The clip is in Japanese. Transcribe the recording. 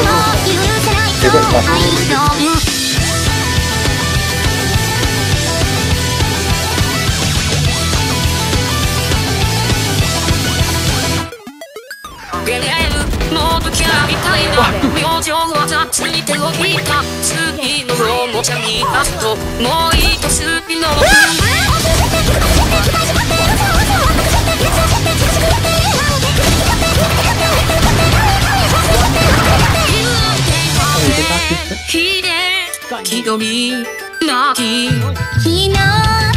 結構します。 ゲレールモブキャみたいな明星は雑に手を引いた次のおもちゃにラストもう一スピノひで気取り泣き